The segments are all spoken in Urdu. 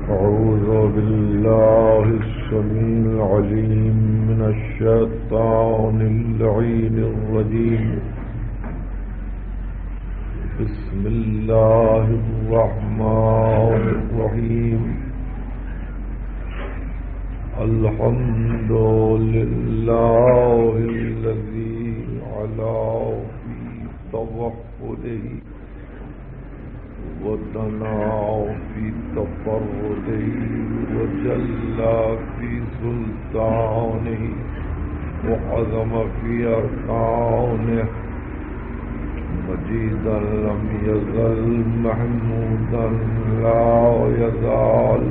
أعوذ بالله السميع العليم من الشيطان اللعين الرجيم. بسم الله الرحمن الرحيم. الحمد لله الذي علا في توحده ودنا في تفرده وجل في سلطانه وعظم في أركانه مجيدا لم يزل محمودا لا يزال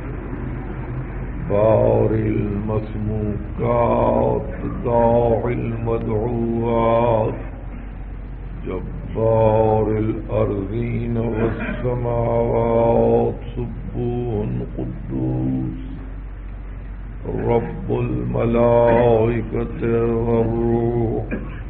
بارئ المسموكات داعي المدعوات جبار الأرضين والسماوات سبوح قدوس رب الملائكة والروح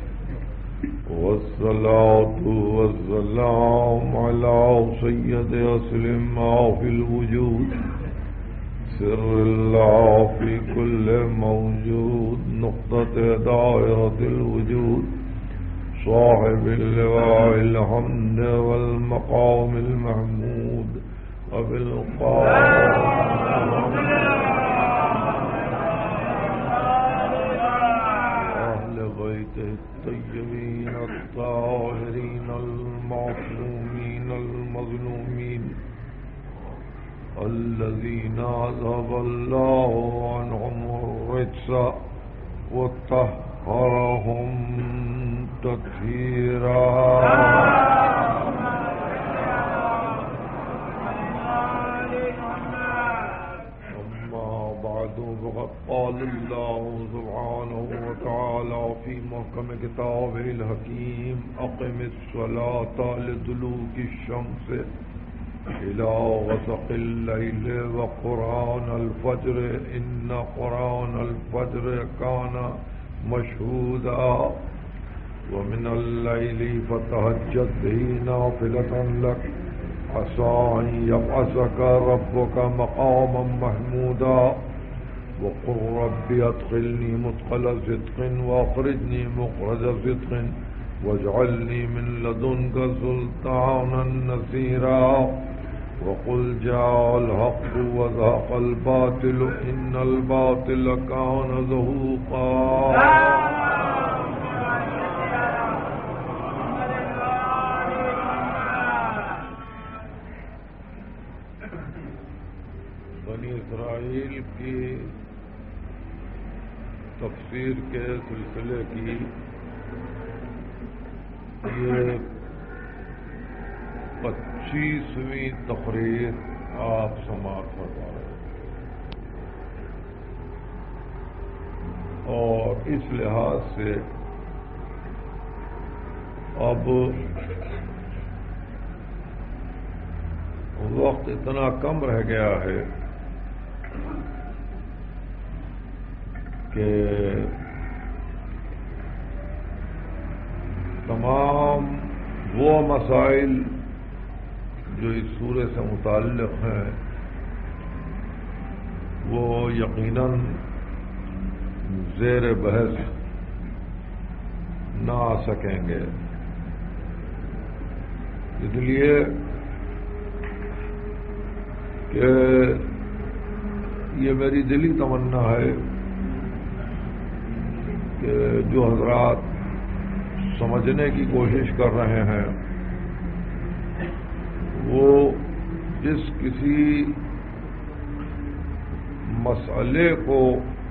والصلاة والسلام على سيد أصل ما في الوجود سر الله في كل موجود نقطة دائرة الوجود صاحب اللواء الحمد والمقام المحمود أبي القاسم أهل بيته الطيبين الطاهرين المعصومين المظلومين الذين أذهب الله عنهم الرجس وطهرهم تطهيرا. أما بعد فقد قال الله سبحانه وتعالى في محكم كتابه الحكيم أقم الصلاة لدلوك الشمس إلى غسق الليل وقرآن الفجر إن قرآن الفجر كان مشهودا ومن الليل فتهجد به نافلة لك عسى أن يبعثك ربك مقاما محمودا وقل رب أدخلني مدخل صدق وأخرجني مخرج صدق واجعلني من لدنك سلطانا نصيرا وقل جاء الحق وزهق الباطل إن الباطل كان زهوقا. بنی اسرائیل کی تفسیر کے سلسلے کی یہ 25ویں تقریر آپ سماعت فرما رہے ہیں اور اس لحاظ سے اب وقت اتنا کم رہ گیا ہے کہ تمام وہ مسائل جو اس سورے سے متعلق ہیں وہ یقیناً زیر بحث نہ آ سکیں گے. اس لیے کہ یہ میری دلی تمنا ہے کہ جو حضرات سمجھنے کی کوشش کر رہے ہیں وہ جس کسی مسئلے کو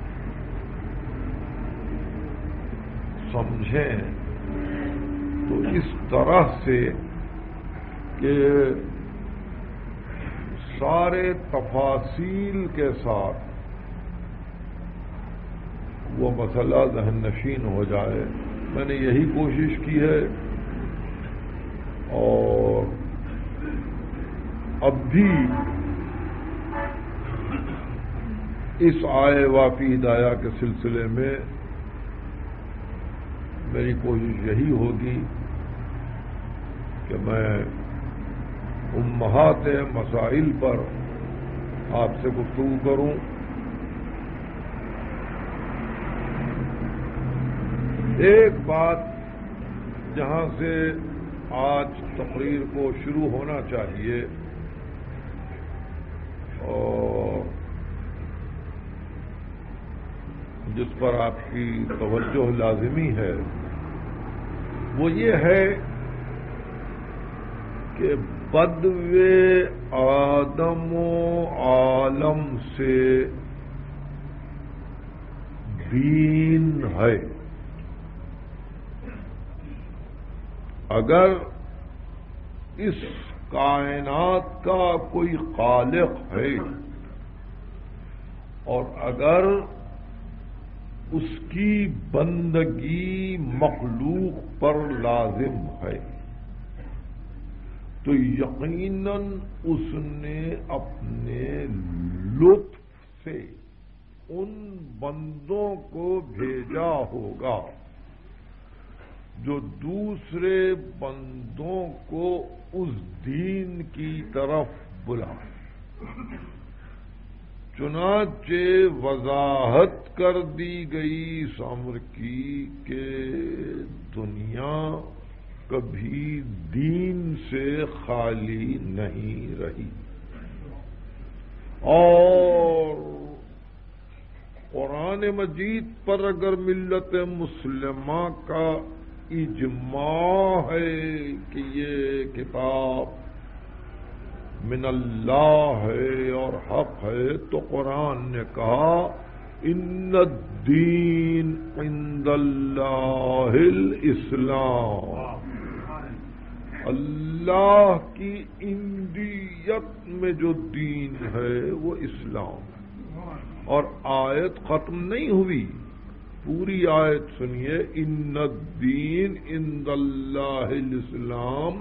سمجھیں تو اس طرح سے کہ سارے تفاصیل کے ساتھ وہ مسئلہ ذہن نشین ہو جائے. میں نے یہی کوشش کی ہے اور اب بھی اس آئے وافی ہدایہ کے سلسلے میں میری کوشش یہی ہوگی کہ میں امہات مسائل پر آپ سے گفتگو کروں ایک بات جہاں سے آج تقریر کو شروع ہونا چاہیے اور جس پر آپ کی توجہ لازمی ہے وہ یہ ہے کہ بدو آدم و عالم سے دین ہے۔ اگر اس کائنات کا کوئی خالق ہے اور اگر اس کی بندگی مخلوق پر لازم ہے تو یقیناً اس نے اپنے لطف سے ان بندوں کو بھیجا ہوگا جو دوسرے بندوں کو اس دین کی طرف بلائیں۔ چنانچہ وضاحت کر دی گئی اس امر کی کہ دنیا کبھی دین سے خالی نہیں رہی اور قرآن مجید پر اگر ملت مسلمہ کا اجماع ہے کہ یہ کتاب من اللہ ہے اور حق ہے تو قرآن نے کہا ان الدین عند اللہ الاسلام، اللہ کی اندیت میں جو دین ہے وہ اسلام ہے۔ اور آیت ختم نہیں ہوئی، پوری آیت سنیے، ان الدین عند اللہ الاسلام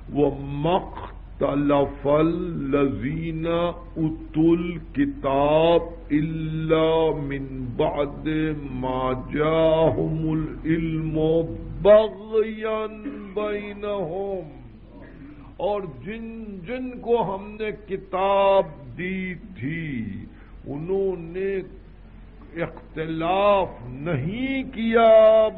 ومختلف الذین اوتوا الکتاب الا من بعد ما جاءهم العلم بغیا بینہم، اور جن جن کو ہم نے کتاب دی تھی انہوں نے اختلاف نہیں کیا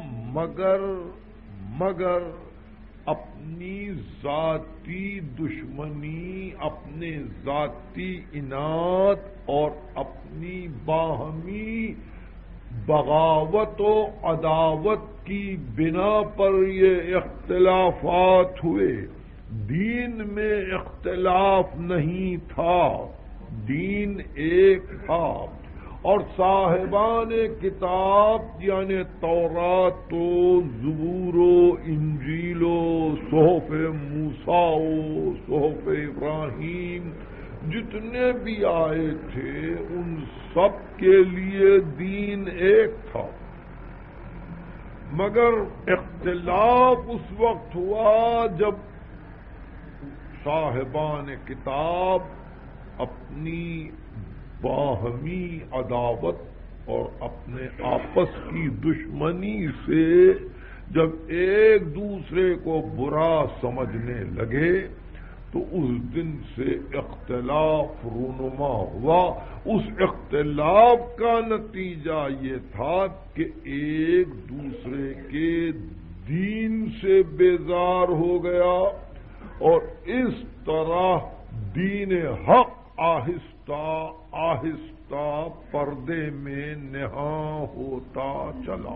مگر اپنی ذاتی دشمنی، اپنے ذاتی اناد اور اپنی باہمی بغاوت و عداوت کی بنا پر یہ اختلافات ہوئے۔ دین میں اختلاف نہیں تھا، دین ایک تھا، اور صاحبان کتاب یعنی تورات و زبور و انجیل و صحف موسیٰ و صحف ابراہیم جتنے بھی آئے تھے ان سب کے لیے دین ایک تھا، مگر اختلاف اس وقت ہوا جب صاحبان کتاب اپنی باہمی عداوت اور اپنے آپس کی دشمنی سے جب ایک دوسرے کو برا سمجھنے لگے تو اس دن سے اختلاف رونما ہوا۔ اس اختلاف کا نتیجہ یہ تھا کہ ایک دوسرے کے دین سے بیزار ہو گیا اور اس طرح دین حق آہستہ آہستہ پردے میں نہاں ہوتا چلا۔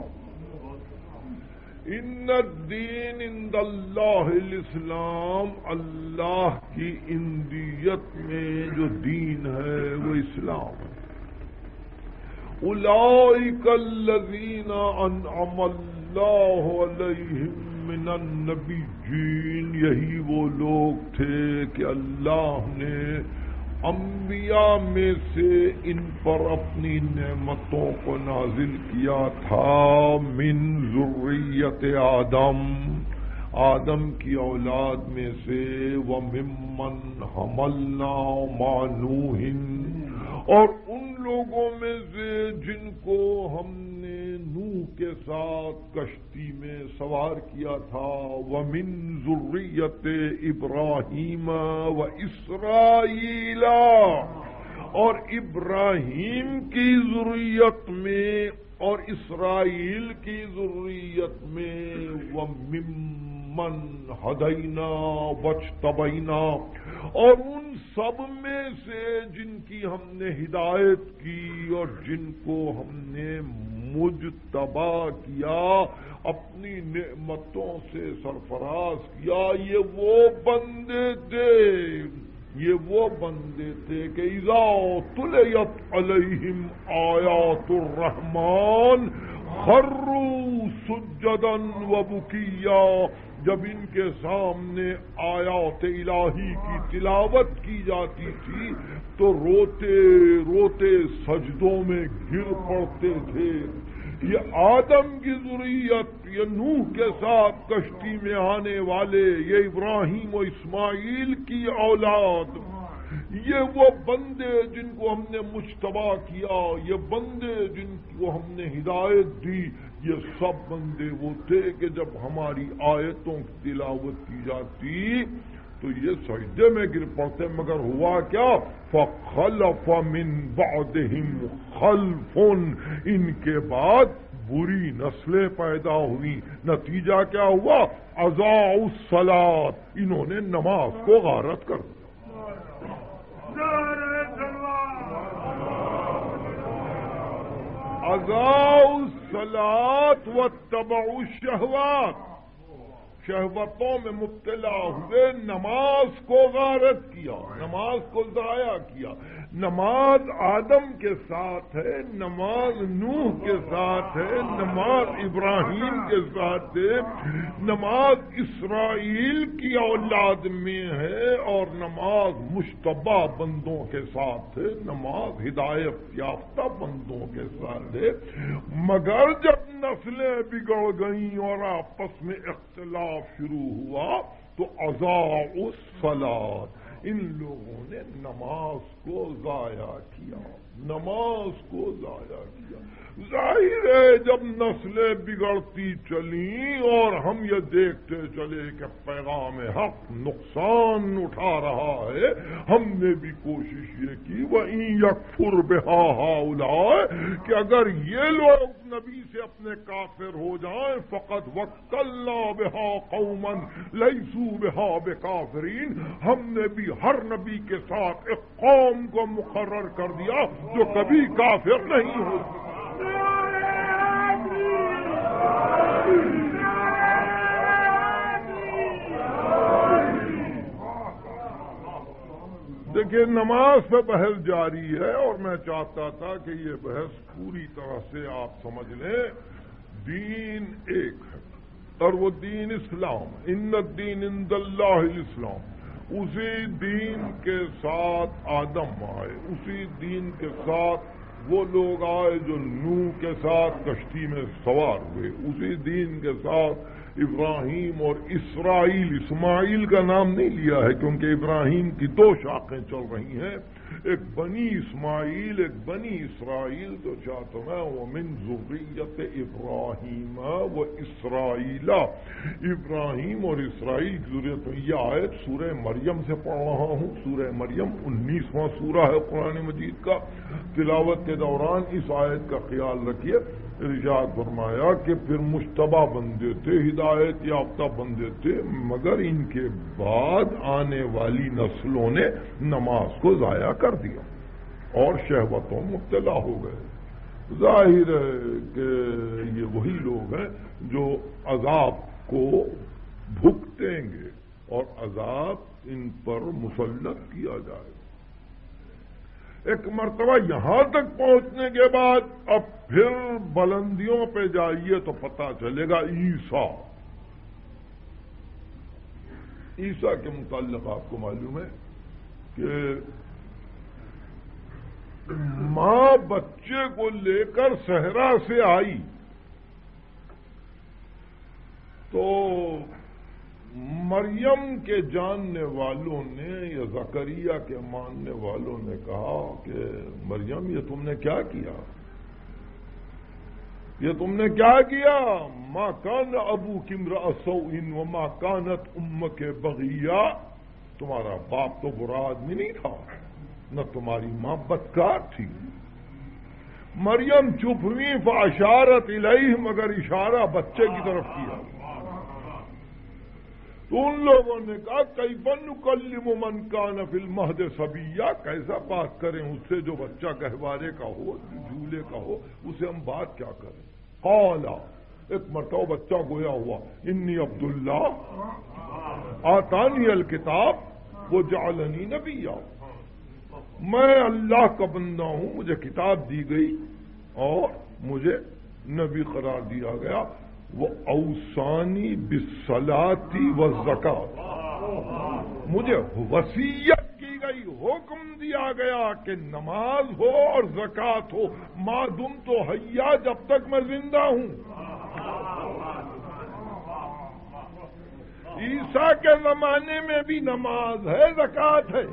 ان الدین عند اللہ الاسلام، اللہ کی اندیت میں جو دین ہے وہ اسلام ہے۔ اولئک الذین انعم اللہ علیہم من النبیین، یہی وہ لوگ تھے کہ اللہ نے انبیاء میں سے ان پر اپنی نعمتوں کو نازل کیا تھا۔ من ذریت آدم، آدم کی اولاد میں سے، وممن حملنا مع نوح، اور ان لوگوں میں سے جن کو ہم نے نوح کے ساتھ کشتی میں سوار کیا تھا، ومن ذریت ابراہیم و اسرائیل، اور ابراہیم کی ذریت میں اور اسرائیل کی ذریت میں وَمِمَّنْ هَدَيْنَا وَاجْتَبَيْنَا، اور ان سب میں سے جن کی ہم نے ہدایت کی اور جن کو ہم نے مجتبی کیا، اپنی نعمتوں سے سرفراز کیا، یہ وہ بندے تھے کہ اذا تلیت علیہم آیات الرحمن خروا سجدا وبکیا، جب ان کے سامنے آیات الہی کی تلاوت کی جاتی تھی تو روتے روتے سجدوں میں گر پڑتے تھے۔ یہ آدم کی ذریت، یہ نوح کے ساتھ کشتی میں آنے والے، یہ ابراہیم و اسماعیل کی اولاد، یہ وہ بندے جن کو ہم نے مجتبی کیا، یہ بندے جن کو ہم نے ہدایت دی، یہ سب بندے وہ تھے کہ جب ہماری آیتوں کی تلاوت کی جاتی تو یہ سجدے میں گر پڑتے، مگر ہوا کیا؟ فَخَلَفَ مِن بَعْدِهِمْ خَلْفٌ، ان کے بعد بری نسلیں پیدا ہوئی، نتیجہ کیا ہوا؟ اضاعوا الصلاۃ، انہوں نے نماز کو غارت کر دیا۔ اضاعوا الصلاۃ واتبعوا الشہوات، شہوتوں میں مبتلا ہوئے، نماز کو غارت کیا، نماز کو ضائع کیا۔ نماز آدم کے ساتھ ہے، نماز نوح کے ساتھ ہے، نماز ابراہیم کے ساتھ ہے، نماز اسرائیل کی اولاد میں ہے، اور نماز مجتبی بندوں کے ساتھ ہے، نماز ہدایت یافتہ بندوں کے ساتھ ہے۔ مگر جب نسلیں بگڑ گئیں اور آپس میں اختلاف شروع ہوا تو اضاعوا الصلاۃ، ان لوگوں نے نماز کو ضائع کیا، نماز کو ضائع کیا۔ ظاہر ہے جب نسلیں بگڑتی چلیں اور ہم یہ دیکھتے چلے کہ پیغام حق نقصان اٹھا رہا ہے، ہم نے بھی کوشش یہ کی وَإِن يَكْفُرْ بِهَا هَؤُلَاءِ، کہ اگر یہ لوگ نبی سے اپنے کافر ہو جائیں فَقَدْ وَكَّلْنَا بِهَا قَوْمًا لَيْسُوا بِهَا بِكَافِرِينَ، ہم نے بھی ہر نبی کے ساتھ ایک قوم کو مقرر کر دیا جو کبھی کافر نہیں ہوتی۔ دیکھیے نماز پہ بحث جاری ہے، اور میں چاہتا تھا کہ یہ بحث پوری طرح سے آپ سمجھ لیں۔ دین ایک ہے اور وہ دین اسلام، ان الدین عند اللہ الاسلام۔ اسی دین کے ساتھ آدم آئے، اسی دین کے ساتھ وہ لوگ آئے جو نوح کے ساتھ کشتی میں سوار ہوئے، اسی دین کے ساتھ ابراہیم اور اسماعیل کا نام نہیں لیا ہے کیونکہ ابراہیم کی دو شاخیں چل رہی ہیں، ایک بنی اسماعیل ایک بنی اسرائیل، تو چاہتا میں وَمِن ذُرِّيَّةِ إِبْرَاهِيمَ وَإِسْرَائِيلَ، ابراہیم اور اسرائیل کی ذریت میں۔ یہ آیت سورہ مریم سے پڑھ رہا ہوں، سورہ مریم 19واں سورہ ہے قرآن مجید کا۔ تلاوت کے دوران اس آیت کا خیال رکھیے، ارشاد فرمایا کہ پھر مجتبی بندے تھے، ہدایت یافتہ بندے تھے، مگر ان کے بعد آنے والی نسلوں نے نماز کو ضائع کر دیا اور شہوتوں مبتلا ہو گئے۔ ظاہر ہے کہ یہ وہی لوگ ہیں جو عذاب کو بھگتیں گے اور عذاب ان پر مسلط کیا جائے۔ ایک مرتبہ یہاں تک پہنچنے کے بعد اب پھر بلندیوں پہ جائیے تو پتہ چلے گا عیسیٰ کے متعلق آپ کو معلوم ہے کہ ماں بچے کو لے کر صحرا سے آئی تو مریم کے جاننے والوں نے یا زکریا کے ماننے والوں نے کہا کہ مریم یہ تم نے کیا کیا، یہ تم نے کیا کیا؟ ما کان ابوک امرأ سوء وما کانت امک بغیہ، تمہارا باپ تو برا آدمی نہیں تھا، نہ تمہاری ماں بدکار تھی۔ مریم چپ ہوئی فاشارت الیہ، مگر اشارہ بچے کی طرف کیا۔ تو ان لوگوں نے کہا کیف نکلم من کان فی المہد صبیا، کیسا بات کریں اس سے جو بچہ گہوارے کا ہو، جھولے کا ہو، اسے ہم بات کیا کریں؟ قال، ایک مرتبہ بچہ گویا ہوا، انی عبداللہ آتانی الکتاب وجعلنی نبیا، میں اللہ کا بندہ ہوں، مجھے کتاب دی گئی اور مجھے نبی قرار دیا گیا۔ وہ اوصانی بالصلاۃ والزکات، مجھے وصیت کی گئی، حکم دیا گیا کہ نماز ہو اور زکات ہو ما دمت حیا، جب تک میں زندہ ہوں۔ عیسیٰ کے زمانے میں بھی نماز ہے، زکات ہے۔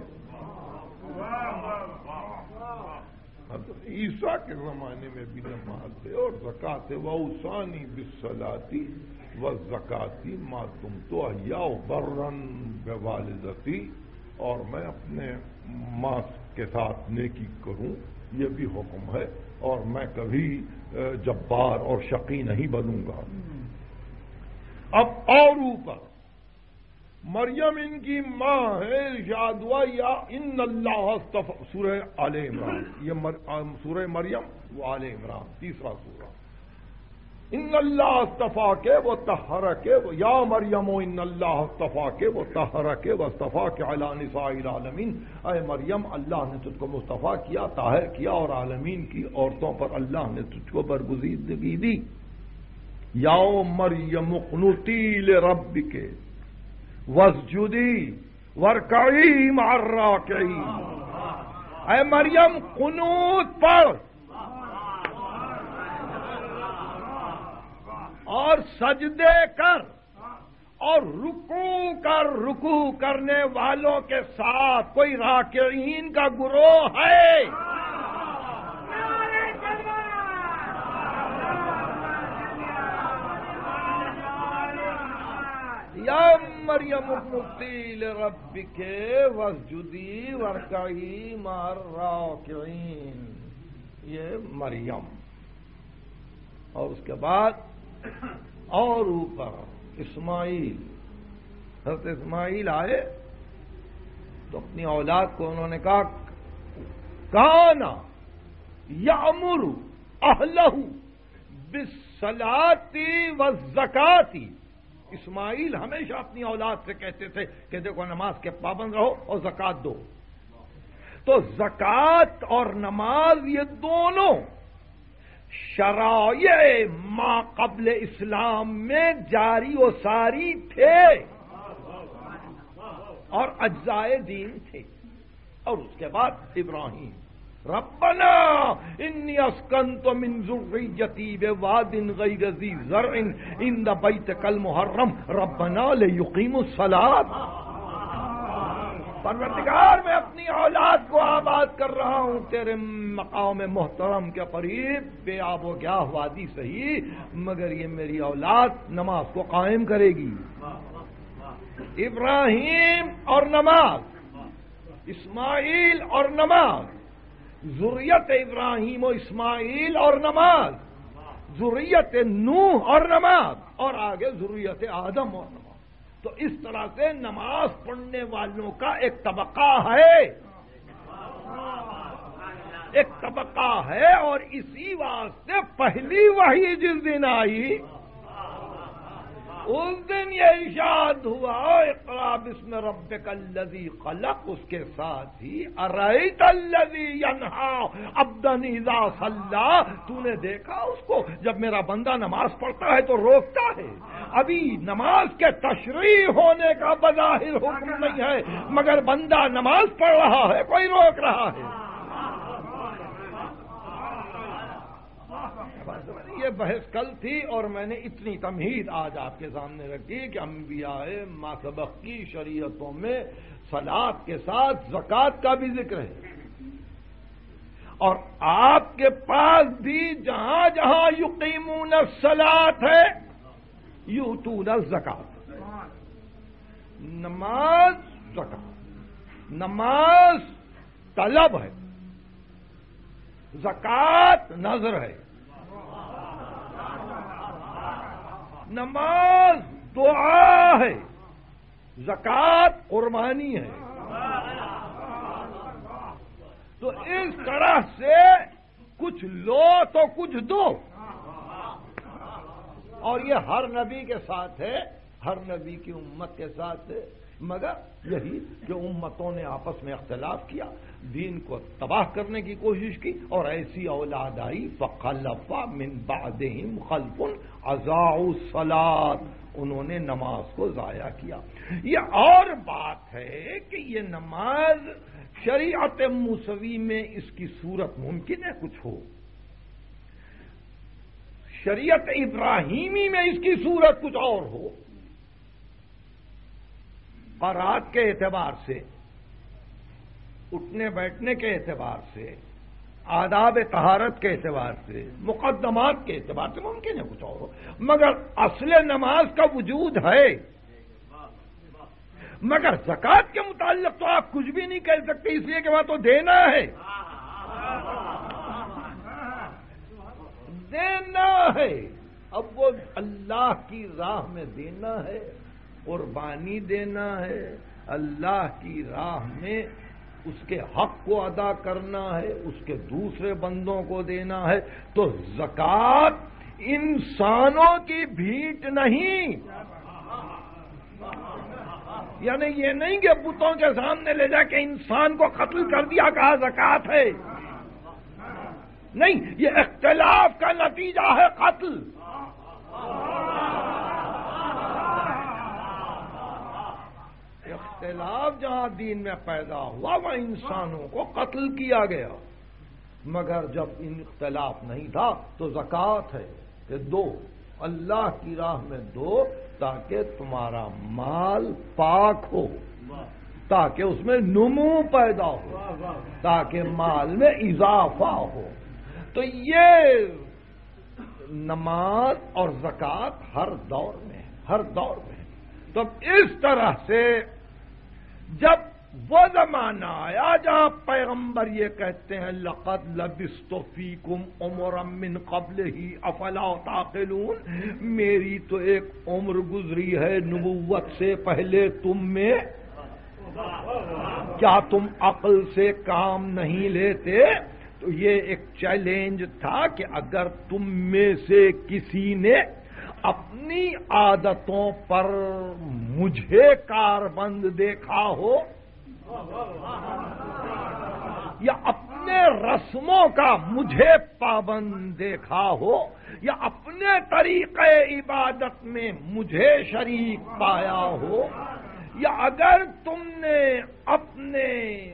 عیسیٰ کے زمانے میں بھی نماز ہے اور زکات ہے۔ وَأَوْصَانِي بِالصَّلَاةِ وَالزَّكَاةِ مَا دُمْتُ حَيًّا بَرًّا بِوَالِدَتِي، اور میں اپنے ماں کے ساتھ نیکی کروں، یہ بھی حکم ہے، اور میں کبھی جبار اور شقی نہیں بنوں گا۔ اب اور اوپر مریم ان کی ماں ہے، ارشاد ہوا یا ان اللہ اصطفیٰ، سورہ آل عمران، یہ سورہ مریم وہ آل عمران تیسرا سورہ۔ ان اللہ اصطفیٰ کے وہ طہر کے، یا مریم ان اللہ اصطفیٰ کے وہ طہر کے واصطفیٰ کے علی نساء العالمین، اے مریم اللہ نے تجھ کو مصطفیٰ کیا، طاہر کیا، اور عالمین کی عورتوں پر اللہ نے تجھ کو برگزیدگی دی۔ یا مریم اقنتی لربک واسجدی وارکعی مع الراکعین، اے مریم قنوت پڑھ اور سجدے کر اور رکوع کرنے والوں کے ساتھ۔ کوئی راکعین کا گروہ ہے؟ یا مریم اقنتی لربک واسجدی وارکعی مع الراکعین، یہ مریم۔ اور اس کے بعد اور اوپر اسماعیل، حضرت اسماعیل آئے تو اپنی اولاد کو انہوں نے کہا کانا یأمر اہلہ بالصلاۃ والزکاۃ، اسماعیل ہمیشہ اپنی اولاد سے کہتے تھے کہ دیکھو نماز کے پابند رہو اور زکات دو۔ تو زکات اور نماز یہ دونوں شرائع ما قبل اسلام میں جاری و ساری تھے اور اجزائے دین تھے۔ اور اس کے بعد ابراہیم، ربنا انی اسکنت من ذریتی بواد غیر ذی زرع عند بیتک المحرم ربنا لیقیموا الصلاۃ، پروردگار میں اپنی اولاد کو آباد کر رہا ہوں تیرے مقام محترم کے قریب، بے آب و گیاہ وادی صحیح، مگر یہ میری اولاد نماز کو قائم کرے گی۔ ابراہیم اور نماز، اسماعیل اور نماز، ذریت ابراہیم و اسماعیل اور نماز، ذریت نوح اور نماز، اور آگے ذریت آدم اور نماز۔ تو اس طرح سے نماز پڑھنے والوں کا ایک طبقہ ہے، ایک طبقہ ہے، اور اسی واسطے پہلی وحی جس دن آئی اس دن یہ ارشاد ہوا اقرأ باسم ربک الذی خلق، اس کے ساتھ ہی ارأیت الذی ینہی عبدا اذا صلی، تو نے دیکھا اس کو جب میرا بندہ نماز پڑھتا ہے تو روکتا ہے۔ ابھی نماز کے تشریع ہونے کا بظاہر حکم نہیں ہے، مگر بندہ نماز پڑھ رہا ہے، کوئی روک رہا ہے۔ یہ بحث کل تھی اور میں نے اتنی تمہید آج آپ کے سامنے رکھی کہ انبیاء ما سبق کی شریعتوں میں صلاۃ کے ساتھ زکوٰۃ کا بھی ذکر ہے، اور آپ کے پاس بھی جہاں جہاں یقیمون الصلاۃ ہے یؤتون الزکوٰۃ، نماز زکوٰۃ، نماز طلب ہے، زکات نذر ہے، نماز دعا ہے، زکات قربانی ہے۔ تو اس طرح سے کچھ لو تو کچھ دو، اور یہ ہر نبی کے ساتھ ہے، ہر نبی کی امت کے ساتھ ہے، مگر یہی کہ امتوں نے آپس میں اختلاف کیا، دین کو تباہ کرنے کی کوشش کی، اور ایسی اولاد آئی فخلف من بعدہم خلف اضاعوا الصلاۃ، انہوں نے نماز کو ضائع کیا۔ یہ اور بات ہے کہ یہ نماز شریعت موسوی میں اس کی صورت ممکن ہے کچھ ہو، شریعت ابراہیمی میں اس کی صورت کچھ اور ہو، قرات کے اعتبار سے، اٹھنے بیٹھنے کے اعتبار سے، آداب طہارت کے اعتبار سے، مقدمات کے اعتبار سے ممکن ہے کچھ اور ہو، مگر اصل نماز کا وجود ہے۔ مگر زکات کے متعلق تو آپ کچھ بھی نہیں کہہ سکتے، اس لیے کہ وہاں تو دینا ہے، دینا ہے۔ اب وہ اللہ کی راہ میں دینا ہے، قربانی دینا ہے، اللہ کی راہ میں اس کے حق کو ادا کرنا ہے، اس کے دوسرے بندوں کو دینا ہے۔ تو زکات انسانوں کی بھیٹ نہیں، یعنی یہ نہیں کہ بتوں کے سامنے لے جا کے انسان کو قتل کر دیا کہا زکات ہے، نہیں، یہ اختلاف کا نتیجہ ہے قتل۔ اختلاف جہاں دین میں پیدا ہوا وہ انسانوں کو قتل کیا گیا، مگر جب ان اختلاف نہیں تھا تو زکات ہے کہ دو، اللہ کی راہ میں دو، تاکہ تمہارا مال پاک ہو، تاکہ اس میں نمو پیدا ہو، تاکہ مال میں اضافہ ہو۔ تو یہ نماز اور زکات ہر دور میں، ہر دور میں۔ تو اس طرح سے جب وہ زمانہ آیا جہاں پیغمبر یہ کہتے ہیں لقد لبثت فیکم عمرا من قبلہ افلا تعقلون، میری تو ایک عمر گزری ہے نبوت سے پہلے تم میں، کیا تم عقل سے کام نہیں لیتے؟ تو یہ ایک چیلنج تھا کہ اگر تم میں سے کسی نے اپنی عادتوں پر مجھے کاربند دیکھا ہو، یا اپنے رسموں کا مجھے پابند دیکھا ہو، یا اپنے طریقے عبادت میں مجھے شریک پایا ہو، یا اگر تم نے اپنے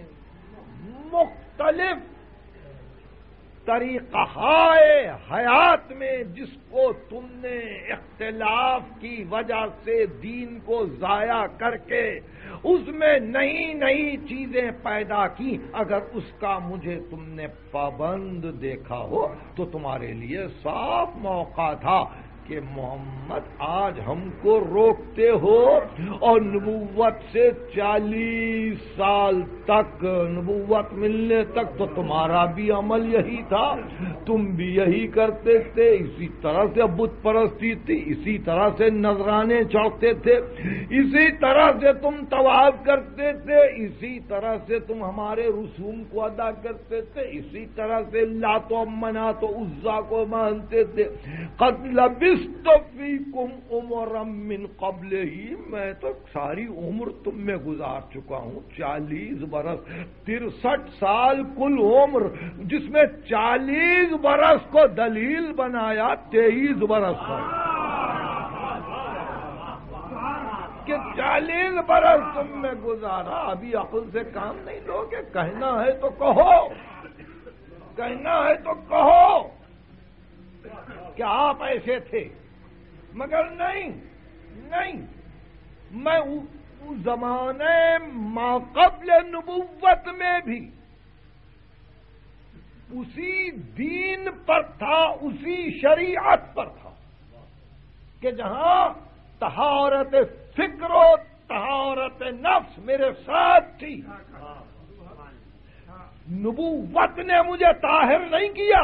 مختلف طریقہ حیات میں جس کو تم نے اختلاف کی وجہ سے دین کو ضائع کر کے اس میں نئی نئی چیزیں پیدا کی، اگر اس کا مجھے تم نے پابند دیکھا ہو تو تمہارے لیے صاف موقع تھا کہ محمد آج ہم کو روکتے ہو، اور نبوت سے 40 سال تک، نبوت ملنے تک تو تمہارا بھی عمل یہی تھا، تم بھی یہی کرتے تھے، اسی طرح سے بت پرستی تھی، اسی طرح سے نذرانے چڑھتے تھے، اسی طرح سے تم طواف کرتے تھے، اسی طرح سے تم ہمارے رسوم کو ادا کرتے تھے، اسی طرح سے لات و منات و عزا کو مانتے تھے۔ قد لبثت فیکم عمرا من قبلہ، میں تو ساری عمر تم میں گزار چکا ہوں، 40 برس، 63 سال کل عمر، جس میں 40 برس کو دلیل بنایا 23 برس کا، کہ 40 برس تم میں گزارا، ابھی عقل سے کام نہیں لوگے، کہنا ہے تو کہو، کہنا ہے تو کہو کہ آپ ایسے تھے، مگر نہیں، میں اس زمانے ما قبل نبوت میں بھی اسی دین پر تھا، اسی شریعت پر تھا کہ جہاں طہارت فکر و طہارت نفس میرے ساتھ تھی، نبوت نے مجھے طاہر نہیں کیا،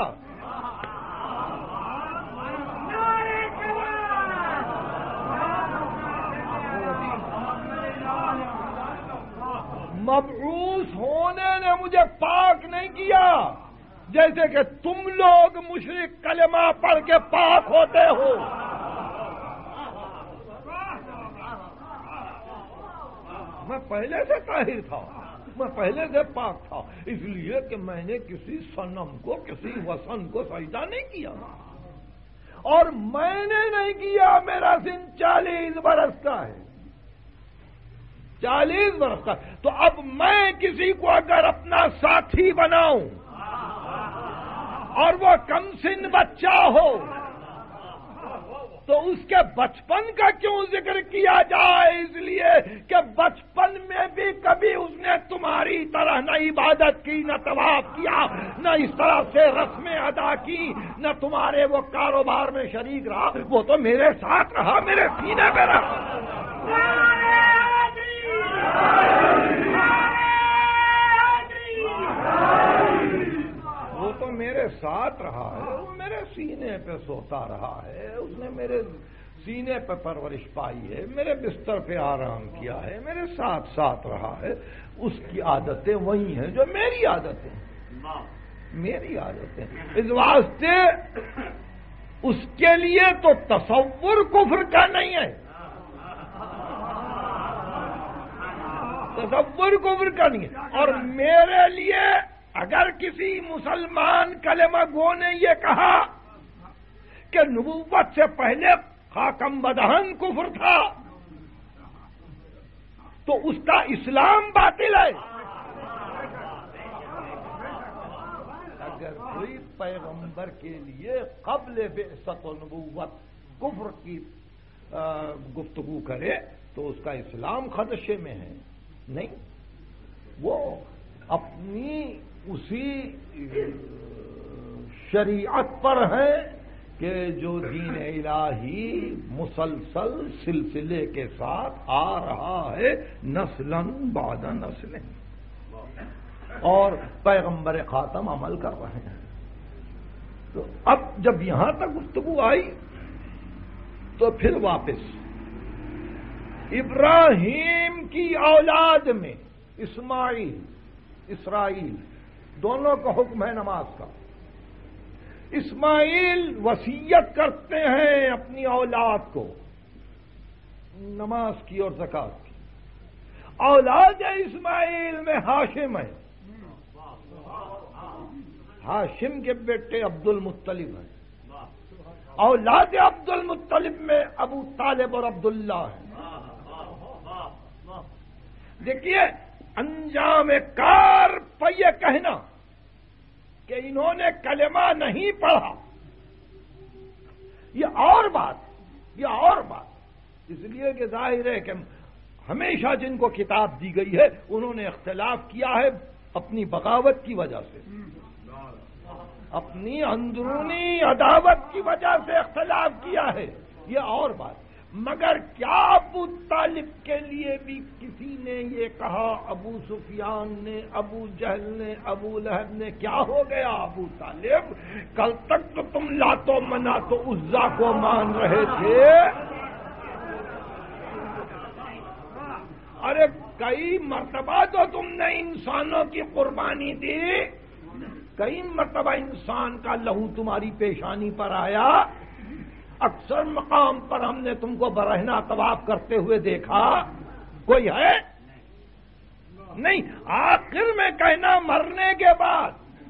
مبعوث ہونے نے مجھے پاک نہیں کیا، جیسے کہ تم لوگ مشرک کلمہ پڑھ کے پاک ہوتے ہو۔ میں پہلے سے طاہر تھا، میں پہلے سے پاک تھا، اس لیے کہ میں نے کسی صنم کو، کسی وثن کو سجدہ نہیں کیا، اور میں نے نہیں کیا۔ میرا سن 40 برس کا ہے، 40 برس کا۔ تو اب میں کسی کو اگر اپنا ساتھی بناؤں اور وہ کم سن بچہ ہو تو اس کے بچپن کا کیوں ذکر کیا جائے؟ اس لیے کہ بچپن میں بھی کبھی اس نے تمہاری طرح نہ عبادت کی، نہ طواف کیا، نہ اس طرح سے رسمیں ادا کی، نہ تمہارے وہ کاروبار میں شریک رہا، وہ تو میرے ساتھ رہا، میرے سینے پہ رہا۔ وہ تو میرے ساتھ رہا ہے، وہ میرے سینے پہ سوتا رہا ہے، اس نے میرے سینے پہ پرورش پائی ہے، میرے بستر پہ آرام کیا ہے، میرے ساتھ ساتھ رہا ہے۔ اس کی عادتیں وہی ہیں جو میری عادتیں، میری عادتیں۔ اس واسطے اس کے لیے تو تصور کفر کا نہیں ہے، تصور کفر کا نہیں ہے۔ اور میرے لیے اگر کسی مسلمان کلمہ گو نے یہ کہا کہ نبوت سے پہلے خاکم بدہن کفر تھا تو اس کا اسلام باطل ہے۔ اگر کوئی پیغمبر کے لیے قبل بعثت و نبوت کفر کی گفتگو کرے تو اس کا اسلام خدشے میں ہے، نہیں، وہ اپنی اسی شریعت پر ہے کہ جو دین الہی مسلسل سلسلے کے ساتھ آ رہا ہے، نسلاً بعد نسل، اور پیغمبر خاتم عمل کر رہے ہیں۔ تو اب جب یہاں تک گفتگو آئی تو پھر واپس ابراہیم کی اولاد میں اسرائیل دونوں کا حکم ہے نماز کا۔ اسماعیل وصیت کرتے ہیں اپنی اولاد کو نماز کی اور زکات کی۔ اولاد اسماعیل میں ہاشم ہے، ہاشم کے بیٹے عبد المطلب ہیں۔ اولاد عبد المطلب میں ابو طالب اور عبداللہ ہیں۔ دیکھیے انجام کار پہ یہ کہنا کہ انہوں نے کلمہ نہیں پڑھا، یہ اور بات، اس لیے کہ ظاہر ہے کہ ہمیشہ جن کو کتاب دی گئی ہے انہوں نے اختلاف کیا ہے اپنی بغاوت کی وجہ سے، اپنی اندرونی عداوت کی وجہ سے اختلاف کیا ہے، یہ اور بات۔ مگر کیا ابو طالب کے لیے بھی کسی نے یہ کہا؟ ابو سفیان نے، ابو جہل نے، ابو لہب نے، کیا ہو گیا ابو طالب؟ کل تک تو تم لاتو مناتو عزا کو مان رہے تھے، ارے کئی مرتبہ تو تم نے انسانوں کی قربانی دی، کئی مرتبہ انسان کا لہو تمہاری پیشانی پر آیا، اکثر مقام پر ہم نے تم کو برہنہ طواف کرتے ہوئے دیکھا، کوئی ہے؟ نہیں۔ آخر میں کہنا مرنے کے بعد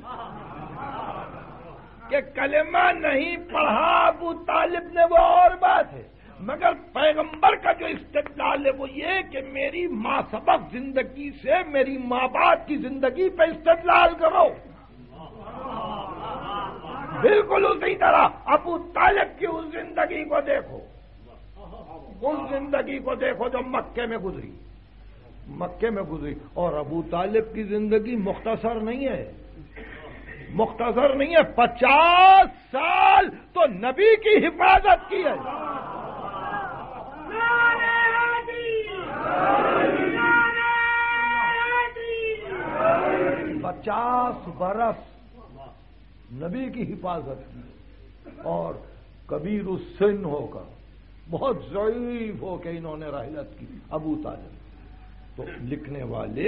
کہ کلمہ نہیں پڑھا ابو طالب نے، وہ اور بات ہے، مگر پیغمبر کا جو استدلال ہے وہ یہ کہ میری ماں سبق زندگی سے میری ماں باپ کی زندگی پہ استدلال کرو۔ بالکل اسی طرح ابو طالب کی اس زندگی کو دیکھو، اس زندگی کو دیکھو جو مکے میں گزری، اور ابو طالب کی زندگی مختصر نہیں ہے، 50 سال تو نبی کی حفاظت کی ہے۔ 50 50 برس نبی کی حفاظت کی اور کبیر السن ہو کر بہت ضعیف ہو کے انہوں نے رحلت کی ابو طالب. تو لکھنے والے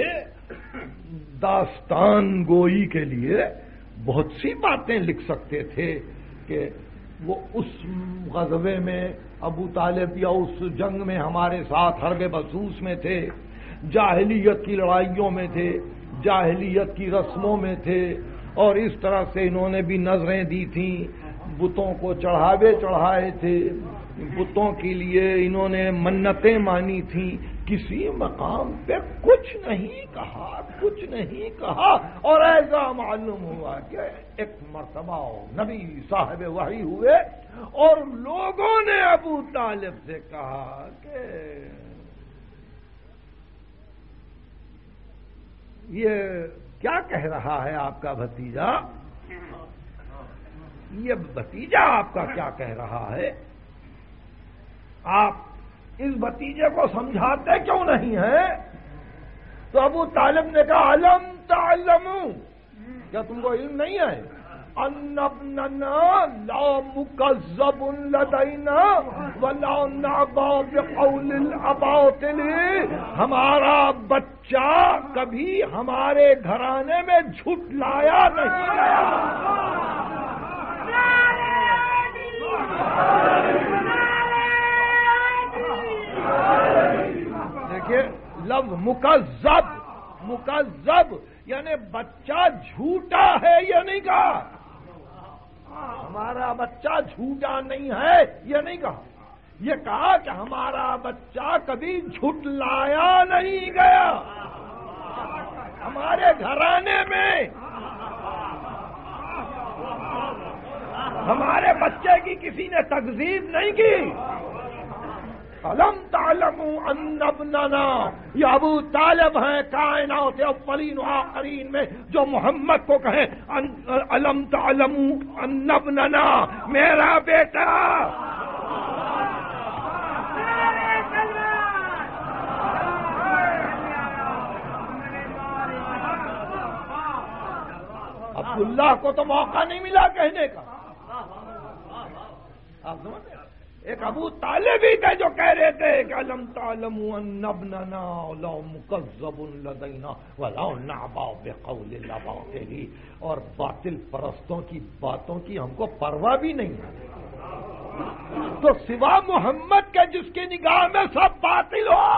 داستان گوئی کے لیے بہت سی باتیں لکھ سکتے تھے کہ وہ اس غزوے میں ابو طالب یا اس جنگ میں ہمارے ساتھ حرب بسوس میں تھے، جاہلیت کی لڑائیوں میں تھے، جاہلیت کی رسموں میں تھے، اور اس طرح سے انہوں نے بھی نظریں دی تھیں، بتوں کو چڑھائے تھے، بتوں کے لیے انہوں نے منتیں مانی تھیں. کسی مقام پہ کچھ نہیں کہا اور ایسا معلوم ہوا کہ ایک مرتبہ نبی صاحب وحی ہوئے اور لوگوں نے ابو طالب سے کہا کہ یہ کیا کہہ رہا ہے آپ کا بھتیجا؟ یہ بھتیجا آپ کا کیا کہہ رہا ہے؟ آپ اس بھتیجے کو سمجھاتے کیوں نہیں ہیں؟ تو ابو طالب نے کہا علم تعلموا، کیا تم کو علم نہیں ہے؟ ان ابننا لا مکذب لدینا ولا نعبا بقول الاباطل، ہمارا بچہ کبھی ہمارے گھرانے میں جھٹلایا نہیں گیا. دیکھیے لفظ مکذب یعنی بچہ جھوٹا ہے یہ نہیں کہا، ہمارا بچہ جھوٹا نہیں ہے یہ نہیں کہا، یہ کہا کہ ہمارا بچہ کبھی جھٹلایا نہیں گیا، ہمارے گھرانے میں ہمارے بچے کی کسی نے تکذیب نہیں کی. علم تعلموا ان ابننا، یہ ابو طالب ہیں کائنات اولین و آخرین میں جو محمد کو کہیں علم تعلموا ان ابننا، میرا بیٹا. عبداللہ کو تو موقع نہیں ملا کہنے کا. آپ سمجھتے ہیں ایک ابو طالب ہی تھے جو کہہ رہے تھے کہ علم تعلموا ان ابننا لا مکذب لدینا ولا نعبا بقول الاباطل، اور باطل پرستوں کی باتوں کی ہم کو پرواہ بھی نہیں ہے. تو سوا محمد کے جس کی نگاہ میں سب باطل ہو،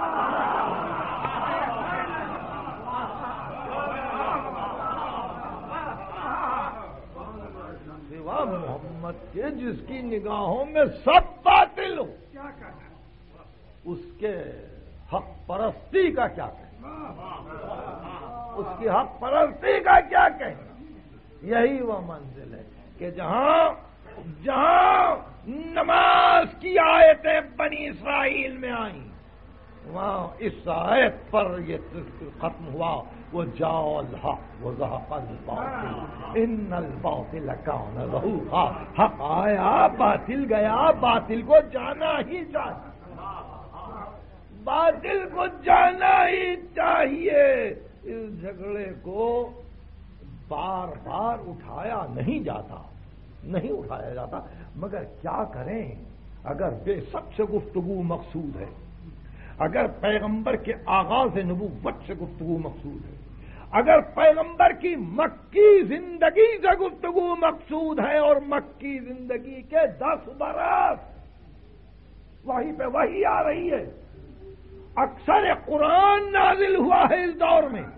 محمد کے جس کی نگاہوں میں سب باطل ہو، اس کے حق پرستی کا کیا کہنا؟ اس کی حق پرستی کا کیا کہنا؟ یہی وہ منزل ہے کہ جہاں نماز کی آیتیں بنی اسرائیل میں آئیں، وہاں اس آیت پر یہ ختم ہوا وہ جاء الحق وزهق الباطل ان الباطل كان زهوقا. حق آیا باطل گیا، باطل کو جانا ہی چاہیے، باطل کو جانا ہی چاہیے. اس جھگڑے کو بار بار اٹھایا نہیں جاتا، مگر کیا کریں اگر بے سب سے گفتگو مقصود ہے، اگر پیغمبر کے آغاز نبوت سے گفتگو مقصود ہے، اگر پیغمبر کی مکی زندگی سے گفتگو مقصود ہے، اور مکی زندگی کے 10 برس وہی پہ وہی آ رہی ہے، اکثر قرآن نازل ہوا ہے اس دور میں.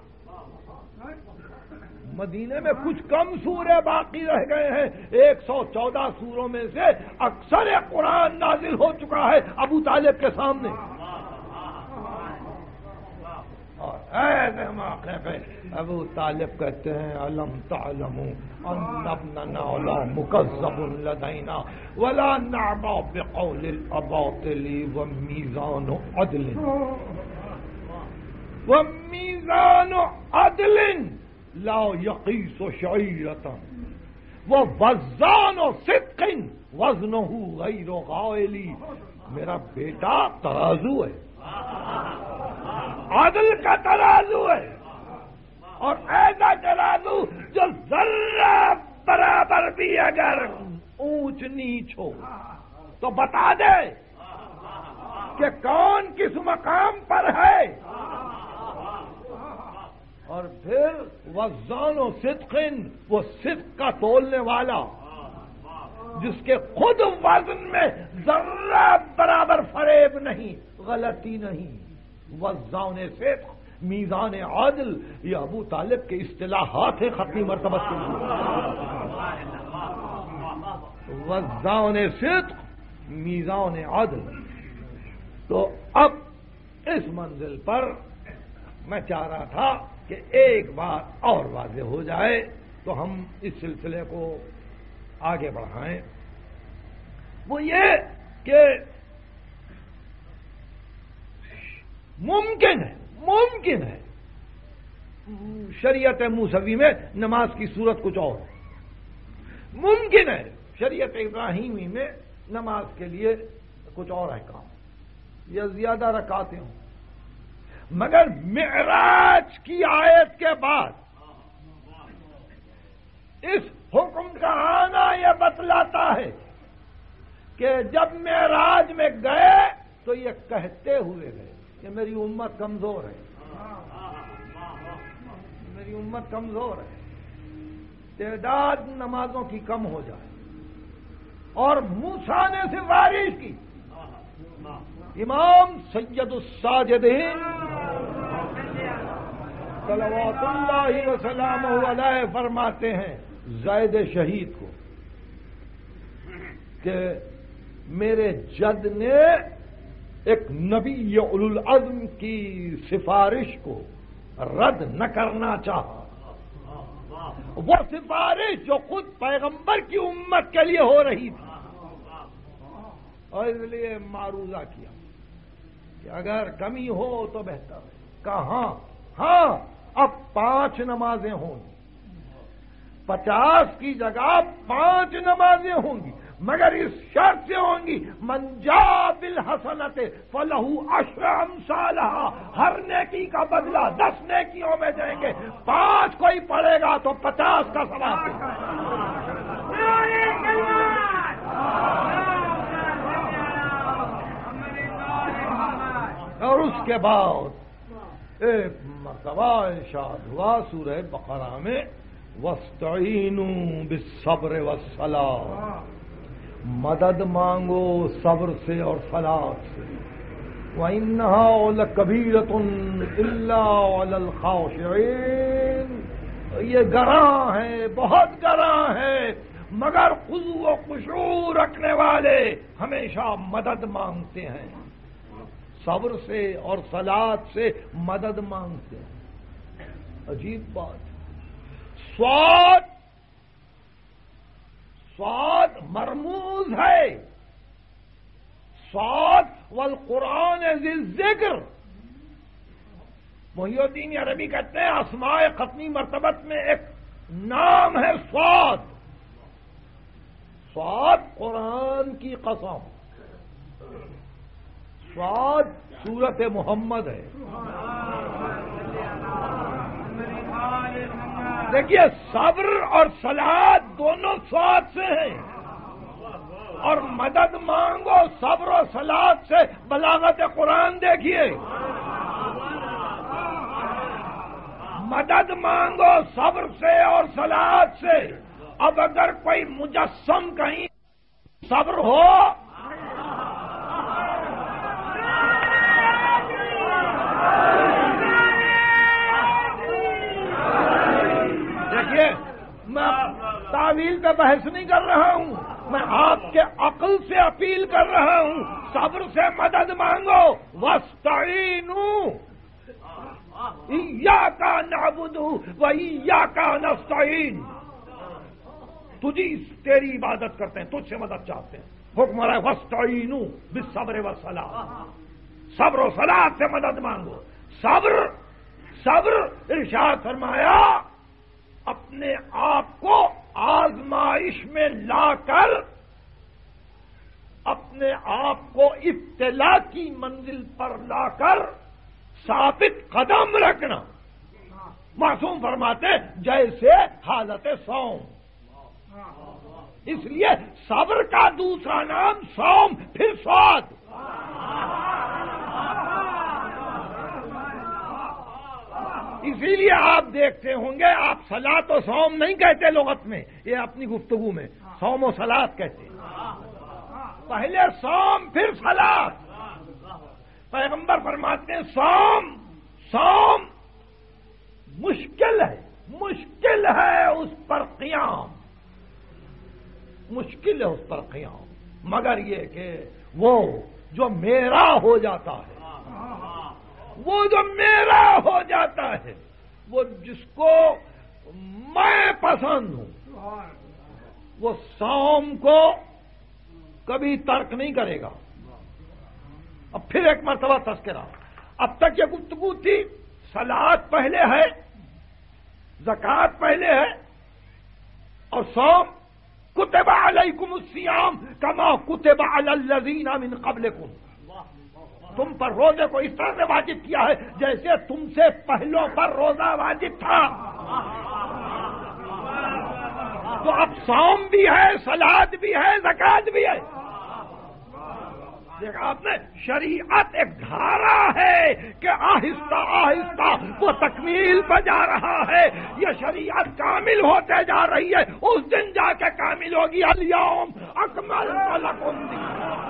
مدینے میں کچھ کم سورے باقی رہ گئے ہیں، 114 سوروں میں سے اکثر قرآن نازل ہو چکا ہے ابو طالب کے سامنے. اور ایسے موقع پہ ابو طالب کہتے ہیں علم تعلموا ان ابننا لا مکذب لدینا ولا نعبا بقول الاباطل ومیزان عدل لا یقیس شعیرة ووزان صدق وزنه غیر غائلی. میرا بیٹا ترازو ہے، عدل کا ترازو ہے، اور ایسا چلا دوں جو ذرہ برابر بھی اگر اونچ نیچ ہو تو بتا دے کہ کون کس مقام پر ہے. اور پھر وزان و صدقن، وہ صدق کا تولنے والا جس کے خود وزن میں ذرہ برابر فریب نہیں، غلطی نہیں. وزان صدق، میزان عادل، یہ ابو طالب کے اصطلاحات ہیں ختمی مرتبہ کے لیے. وزان صدق، میزان عادل. تو اب اس منزل پر میں چاہ رہا تھا کہ ایک بات اور واضح ہو جائے تو ہم اس سلسلے کو آگے بڑھائیں. وہ یہ کہ ممکن ہے شریعت موسوی میں نماز کی صورت کچھ اور ہے. ممکن ہے شریعت ابراہیمی میں نماز کے لیے کچھ اور احکام یا زیادہ رکعتیں ہوں. مگر معراج کی آیت کے بعد اس حکم کا آنا یہ بتلاتا ہے کہ جب معراج میں گئے تو یہ کہتے ہوئے گئے کہ میری امت کمزور ہے، میری امت کمزور ہے، تعداد نمازوں کی کم ہو جائے. اور موسیٰ نے سفارش کی. امام سید الساجدین صلوات اللہ وسلامہ علیہ فرماتے ہیں زید شہید کو کہ میرے جد نے ایک نبی اولو العزم کی سفارش کو رد نہ کرنا چاہا. وہ سفارش جو خود پیغمبر کی امت کے لیے ہو رہی تھی، اور اس لیے معروضہ کیا کہ اگر کمی ہو تو بہتر ہے. کہاں؟ ہاں اب 5 نمازیں ہوں گی، 50 کی جگہ 5 نمازیں ہوں گی، مگر اس شرط سے ہوں گی من جاء بالحسنۃ فلہ 10 امثالھا. ہر نیکی کا بدلہ 10 نیکیوں میں دیں گے. 5 کوئی پڑھے گا تو 50 کا ثواب. اور اس کے بعد ایک مرتبہ ارشاد ہوا سورہ بقرہ میں وَاسْتَعِینُوا بِالصَّبْرِ وَالصَّلَاةِ، مدد مانگو صبر سے اور صلاۃ سے. وَإِنَّهَا لَكَبِیرَةٌ إِلَّا عَلَى الْخَاشِعِینَ، یہ گراں ہے، بہت گراں ہے، مگر خضوع و خشوع رکھنے والے ہمیشہ مدد مانگتے ہیں. صبر سے اور صلاۃ سے مدد مانگتے ہیں. عجیب بات. صاد مرموز ہے. صاد والقرآن ذی الذکر. محی الدین عربی کہتے ہیں اسماء ختمی مرتبت میں ایک نام ہے صاد. صاد قرآن کی قسم. صاد سورت محمد ہے. دیکھیے صبر اور صلاۃ دونوں صاد سے ہیں، اور مدد مانگو صبر و صلاۃ سے. بلاغت قرآن دیکھیے، مدد مانگو صبر سے اور صلاۃ سے. اب اگر کوئی مجسم کہیں صبر ہو میں تعویل پہ بحث نہیں کر رہا ہوں، میں آپ کے عقل سے اپیل کر رہا ہوں. صبر سے مدد مانگو. وَاسْتَعِینُوا إِيَّاكَ نَعْبُدُ وَإِيَّاكَ نَسْتَعِینُ. تیری عبادت کرتے ہیں، تجھ سے مدد چاہتے ہیں. حکم رہا ہے وَاسْتَعِینُوا بِالصَّبْرِ وَالصَّلَاةِ. صبر و صلاۃ سے مدد مانگو. صبر ارشاد فرمایا اپنے آپ کو آزمائش میں لا کر اپنے آپ کو ابتلا کی منزل پر لا کر ثابت قدم رکھنا. معصوم فرماتے جیسے حالت صوم. اس لیے صبر کا دوسرا نام صوم پھر سواد. اسی لیے آپ دیکھتے ہوں گے آپ صلاۃ و صوم نہیں کہتے لغت میں، یہ اپنی گفتگو میں صوم و صلاۃ کہتے ہیں. پہلے صوم پھر صلاۃ. پیغمبر فرماتے ہیں صوم مشکل ہے اس پر قیام، مشکل ہے اس پر قیام، مگر یہ کہ وہ جو میرا ہو جاتا ہے، وہ جس کو میں پسند ہوں، وہ صوم کو کبھی ترک نہیں کرے گا. اب پھر ایک مرتبہ تذکرہ. اب تک یہ گفتگو تھی صلاۃ پہلے ہے، زکوٰۃ پہلے ہے، اور صوم کتب علیکم الصیام کما کتب علی الذین من قبلکم. تم پر روزے کو اس طرح سے واجب کیا ہے جیسے تم سے پہلوں پر روزہ واجب تھا. تو اب صوم بھی ہے، صلاۃ بھی ہے، زکوٰۃ بھی ہے. دیکھا آپ نے، شریعت ایک دھارا ہے کہ آہستہ آہستہ وہ تکمیل پہ جا رہا ہے. یہ شریعت کامل ہوتے جا رہی ہے، اس دن جا کے کامل ہوگی. الیوم اکملت لکم دینکم.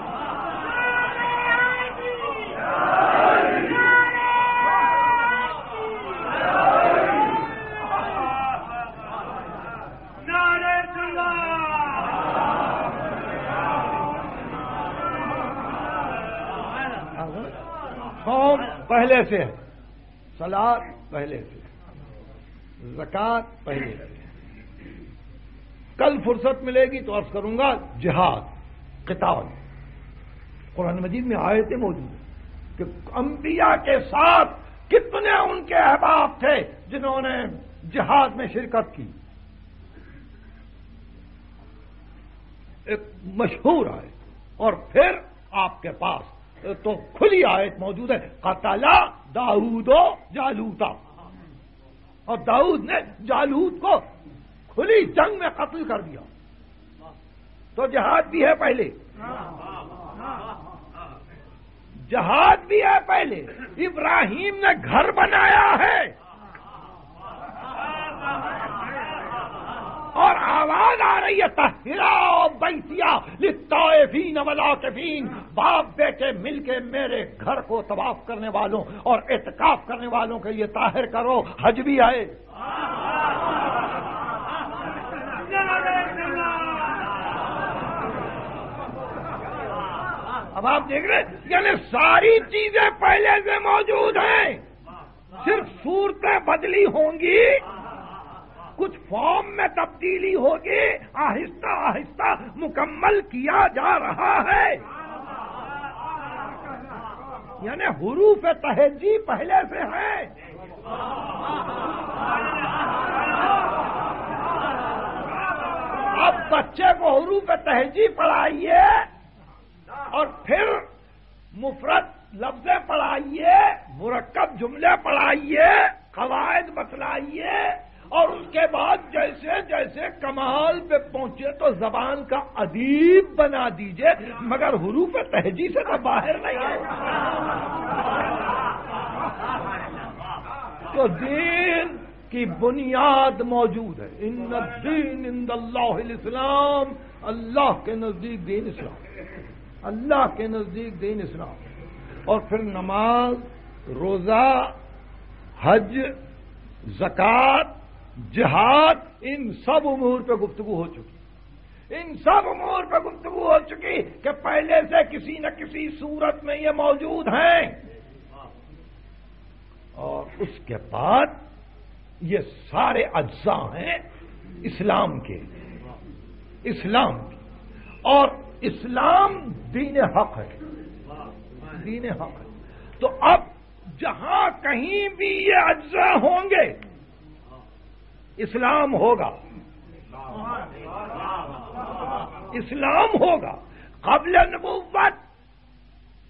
صوم پہلے سے ہے، صلاۃ پہلے سے، زکوٰۃ پہلے سے. کل فرصت ملے گی تو عرض کروں گا جہاد، قتال. قرآن مجید میں آیتیں موجود ہیں کہ انبیاء کے ساتھ کتنے ان کے احباب تھے جنہوں نے جہاد میں شرکت کی. ایک مشہور آیت، اور پھر آپ کے پاس تو کھلی آیت موجود ہے، قتل داؤد و جالوتا. اور داؤد نے جالوت کو کھلی جنگ میں قتل کر دیا. تو جہاد بھی ہے پہلے، جہاد بھی ہے پہلے. ابراہیم نے گھر بنایا ہے اور آواز آ رہی ہے طہرا بیتیا للطائفین والعاکفین. باپ بیٹے مل کے میرے گھر کو طواف کرنے والوں اور اعتکاف کرنے والوں کے لیے طاہر کرو. حج بھی آئے. اب آپ دیکھ رہے ہیں، یعنی ساری چیزیں پہلے سے موجود ہیں، صرف صورتیں بدلی ہوں گی، کچھ فارم میں تبدیلی ہوگی، آہستہ آہستہ مکمل کیا جا رہا ہے. یعنی حروف تہجی پہلے سے ہیں. اب بچے کو حروف تہجی پڑھائیے اور پھر مفرد لفظیں پڑھائیے، مرکب جملے پڑھائیے، قواعد بتلائیے، اور اس کے بعد جیسے جیسے کمال پہ پہنچے تو زبان کا ادیب بنا دیجئے، مگر حروف تہجی سے تو باہر نہیں ہے. تو دین کی بنیاد موجود ہے. ان الدین عند اللہ الاسلام. اللہ کے نزدیک دین اسلام، اللہ کے نزدیک دین اسلام. اور پھر نماز، روزہ، حج، زکوٰۃ، جہاد، ان سب امور پہ گفتگو ہو چکی. ان سب امور پہ گفتگو ہو چکی کہ پہلے سے کسی نہ کسی صورت میں یہ موجود ہیں. اور اس کے بعد یہ سارے اجزاء ہیں اسلام کے، اسلام کے. اور اسلام دین حق ہے، دین حق ہے. تو اب جہاں کہیں بھی یہ اجزاء ہوں گے اسلام ہوگا، اسلام ہوگا. قبل نبوت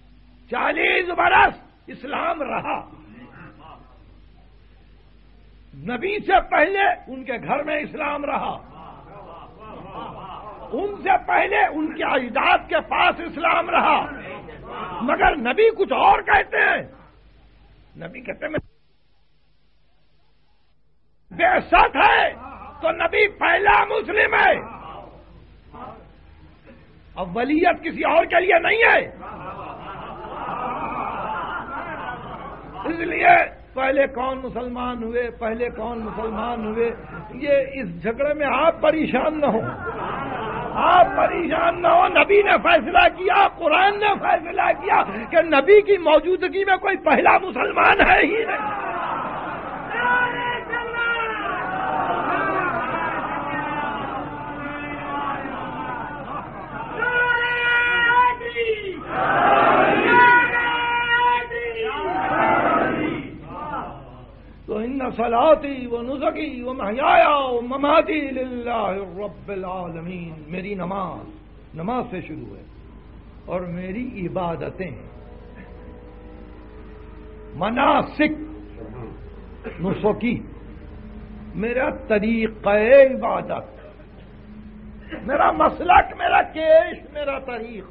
40 برس اسلام رہا، نبی سے پہلے ان کے گھر میں اسلام رہا، ان سے پہلے ان کے اجداد کے پاس اسلام رہا، مگر نبی کچھ اور کہتے ہیں۔ نبی کہتے ہیں بعثت ہے تو نبی پہلا مسلم ہے، اولیت کسی اور کے لیے نہیں ہے۔ اس لیے پہلے کون مسلمان ہوئے، پہلے کون مسلمان ہوئے، یہ اس جھگڑے میں آپ پریشان نہ ہو، آپ پریشان نہ ہو۔ نبی نے فیصلہ کیا، قرآن نے فیصلہ کیا کہ نبی کی موجودگی میں کوئی پہلا مسلمان ہے ہی نہیں۔ تو ان صلاتی و نسکی و محیایا و مماتی للہ رب العالمین، میری نماز سے شروع ہے، اور میری عبادتیں، مناسک، نسکی، میرا طریقہ عبادت، میرا مسلک، میرا کیش، میرا طریق،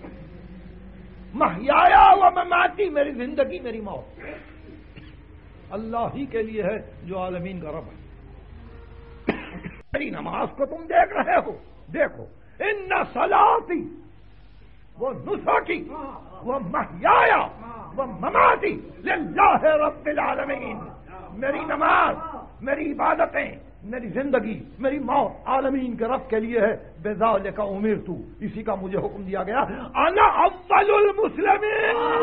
محیایا و مماتی، میری زندگی، میری موت اللہ ہی کے لیے ہے جو عالمین کا رب ہے۔ میری نماز کو تم دیکھ رہے ہو، دیکھو، ان صلاتی وہ نسکی وہ محیایا وہ مماتی للہ رب العالمین، میری نماز، میری عبادتیں، میری زندگی، میری موت عالمین کے رب کے لیے ہے۔ بذالک امرت، اسی کا مجھے حکم دیا گیا، انا اول المسلمین۔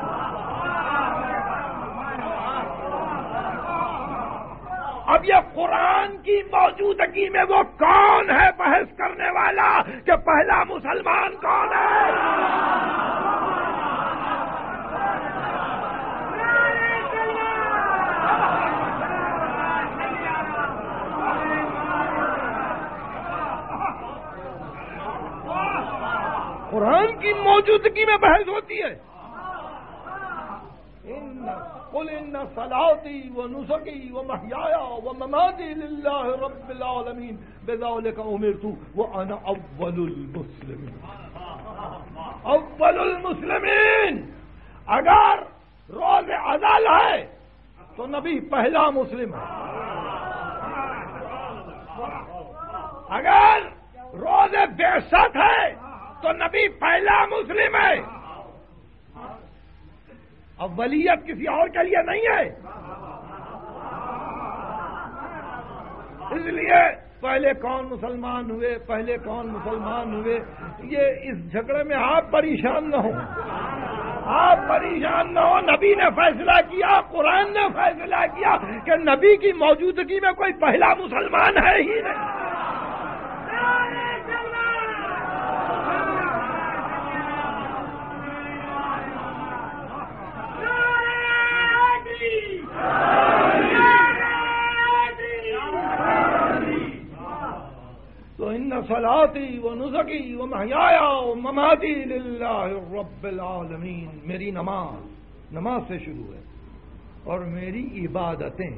اب یہ قرآن کی موجودگی میں وہ کون ہے بحث کرنے والا کہ پہلا مسلمان کون ہے؟ قرآن کی موجودگی میں بحث ہوتی ہے۔ قل ان صلاتی و نسکی و محیایا و مماتی للہ رب العالمین بذالک امرت وانا اول المسلمین۔ اول المسلمین، اگر روز ازل ہے تو نبی پہلا مسلم ہے، اگر روز بعثت ہے تو نبی پہلا مسلم ہے، اولیت کسی اور کے لیے نہیں ہے۔ اس لیے پہلے کون مسلمان ہوئے، پہلے کون مسلمان ہوئے، یہ اس جھگڑے میں آپ پریشان نہ ہو، آپ پریشان نہ ہو۔ نبی نے فیصلہ کیا، قرآن نے فیصلہ کیا کہ نبی کی موجودگی میں کوئی پہلا مسلمان ہے ہی نہیں۔ تو ان صلاتی و نسکی و محیایا و مماتی للہ رب العالمین، میری نماز سے شروع ہے، اور میری عبادتیں،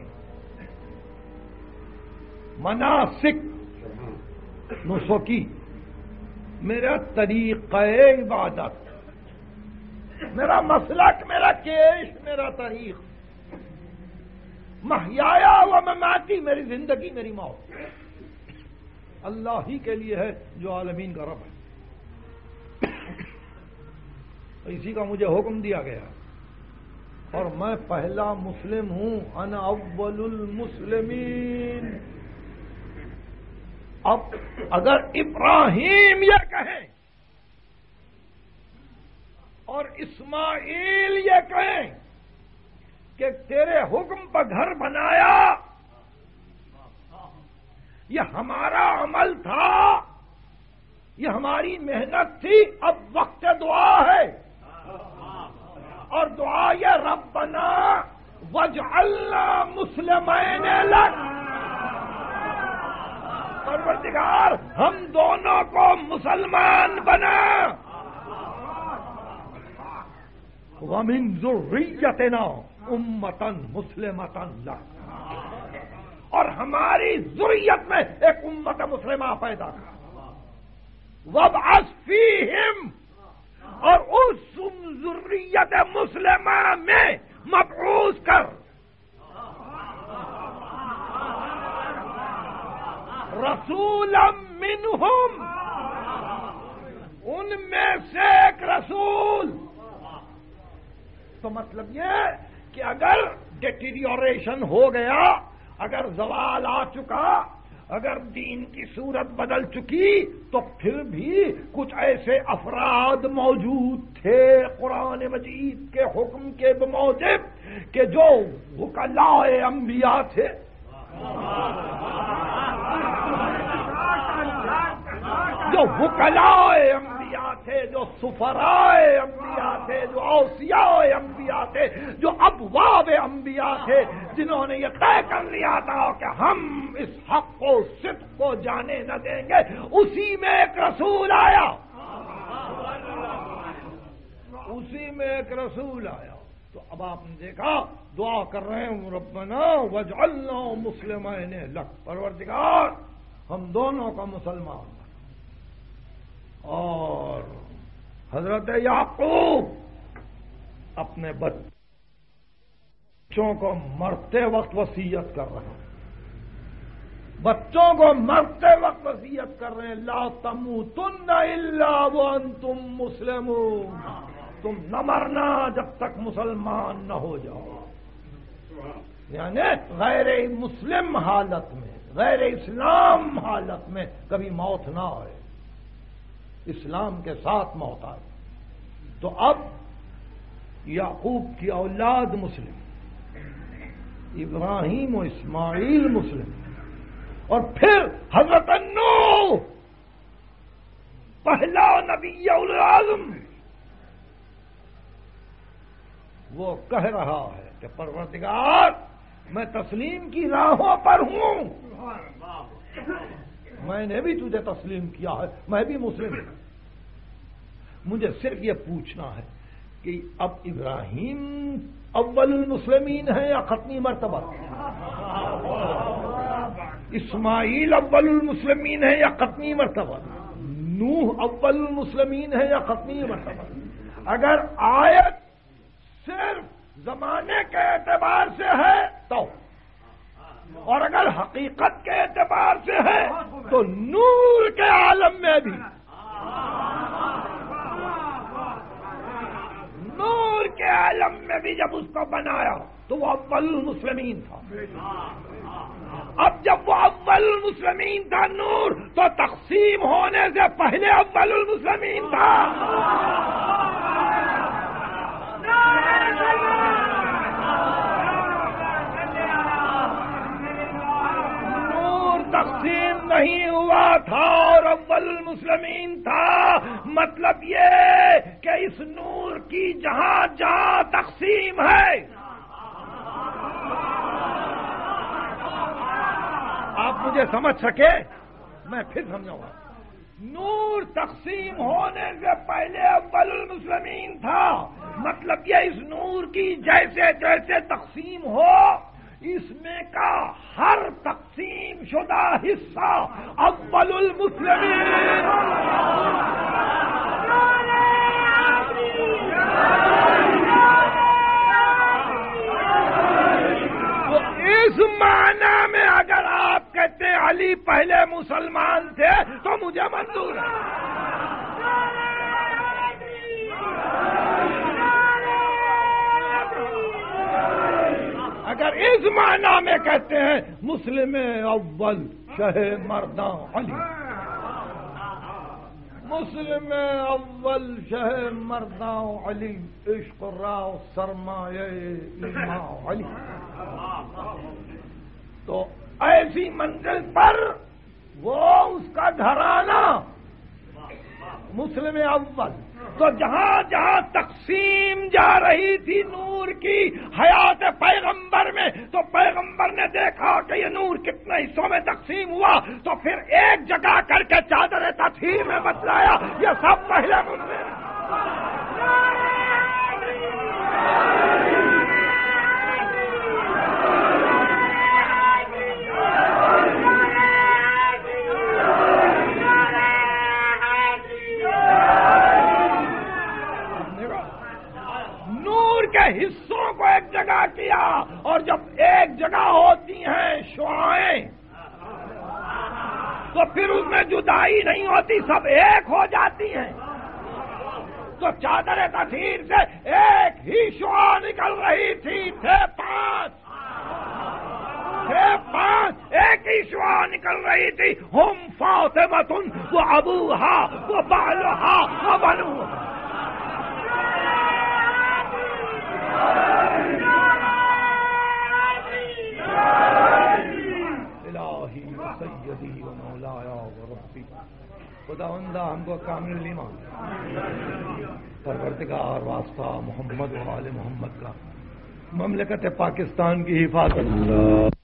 مناسک، نسکی، میرا طریقہ عبادت، میرا مسلک، میرا کیش، میرا طریق، محیایا و مماتی، میری زندگی، میری موت اللہ ہی کے لیے ہے جو عالمین کا رب ہے۔ اسی کا مجھے حکم دیا گیا، اور میں پہلا مسلم ہوں، انا اول المسلمین۔ اب اگر ابراہیم یہ کہیں اور اسماعیل یہ کہیں کہ تیرے حکم پر گھر بنایا، یہ ہمارا عمل تھا، یہ ہماری محنت تھی، اب وقت دعا ہے، اور دعا یہ ربنا وجعلنا مسلمین لک، پروردگار ہم دونوں کو مسلمان بنا، ومن ذریتنا امة مسلمة لک، ہماری ذریت میں ایک امت مسلمہ پیدا کر، وابعث فیہم، اور اس ذریت مسلمہ میں مبعوث کر رسولا منہم، ان میں سے ایک رسول۔ تو مطلب یہ کہ اگر ڈیٹیریوریشن ہو گیا، اگر زوال آ چکا، اگر دین کی صورت بدل چکی، تو پھر بھی کچھ ایسے افراد موجود تھے قرآن مجید کے حکم کے بموجب کہ جو وکلاء انبیاء تھے، جو وکلاء انبیاء تھے، جو سفراء انبیاء تھے، جو اوصیاء انبیاء تھے، جو ابواب انبیاء تھے، جنہوں نے یہ طے کر لیا تھا کہ ہم اس حق کو، صدق کو جانے نہ دیں گے، اسی میں ایک رسول آیا، اسی میں ایک رسول آیا۔ تو اب آپ نے دیکھا، دعا کر رہے ہیں ربنا واجعلنا مسلمین لک، پروردگار ہم دونوں کا مسلمان۔ اور حضرت یعقوب اپنے بچوں کو مرتے وقت وصیت کر رہے ہیں، بچوں کو مرتے وقت وصیت کر رہے ہیں، لا تموتن الا وانتم مسلمون، تم نہ مرنا جب تک مسلمان نہ ہو جاؤ۔ یعنی غیر مسلم حالت میں، غیر اسلام حالت میں کبھی موت نہ آئے، اسلام کے ساتھ موت آئے۔ تو اب یعقوب کی اولاد مسلم، ابراہیم و اسماعیل مسلم، اور پھر حضرت نوح پہلا نبی العظم، وہ کہہ رہا ہے کہ پروردگار میں تسلیم کی راہوں پر ہوں، میں نے بھی تجھے تسلیم کیا ہے، میں بھی مسلم ہوں، مجھے صرف یہ پوچھنا ہے کہ اب ابراہیم اول المسلمین ہے یا ختمی مرتبہ؟ اسماعیل اول المسلمین ہے یا ختمی مرتبہ؟ نوح اول المسلمین ہے یا ختمی مرتبہ؟ اگر آیت صرف زمانے کے اعتبار سے ہے تو، اور اگر حقیقت کے اعتبار سے ہے تو نور کے عالم میں بھی، نور کے عالم میں بھی جب اس کو بنایا تو وہ اول المسلمین تھا۔ اب جب وہ اول المسلمین تھا نور، تو تقسیم ہونے سے پہلے اول المسلمین تھا۔ نور تقسیم نہیں ہوا تھا اور اول المسلمین تھا، مطلب یہ کہ اس نور کی جہاں جہاں تقسیم ہے، آپ مجھے سمجھ سکے، میں پھر سمجھاؤں گا۔ نور تقسیم ہونے سے پہلے اول المسلمین تھا، مطلب یہ اس نور کی جیسے جیسے تقسیم ہو، اس میں کا ہر تقسیم شدہ حصہ اول المسلمین۔ تو اس معنی میں اگر آپ کہتے ہیں علی پہلے مسلمان تھے تو مجھے منظور ہے۔ اگر اس معنی میں کہتے ہیں مسلم اول شہ مرداں علی، مسلم اول شہ مرداں علی، عشق راو سرمایہ ایمان علی، تو ایسی منزل پر وہ اس کا گھرانہ مسلم اول، تو جہاں جہاں تقسیم جا رہی تھی نور کی حیات پیغمبر میں، تو پیغمبر نے دیکھا کہ یہ نور کتنے حصوں میں تقسیم ہوا، تو پھر ایک جگہ کر کے چادر تطہیر میں بتلایا یہ سب پہلے مسلم۔ کے حصوں کو ایک جگہ کیا، اور جب ایک جگہ ہوتی ہیں شعائیں تو پھر اس میں جدائی نہیں ہوتی، سب ایک ہو جاتی ہیں۔ تو چادر تطہیر سے ایک ہی شعاع نکل رہی تھی، تھے پانچ، ایک ہی شعاع نکل رہی تھی، ہم فاطمۃ و ابوہا و بالھا و بنوہا۔ الہی و سیدی و مولایا و ربی، خداوندہ ہم کو کامل ایمان، پروردگار واسطہ محمد و آل محمد کا، مملکت پاکستان کی حفاظت۔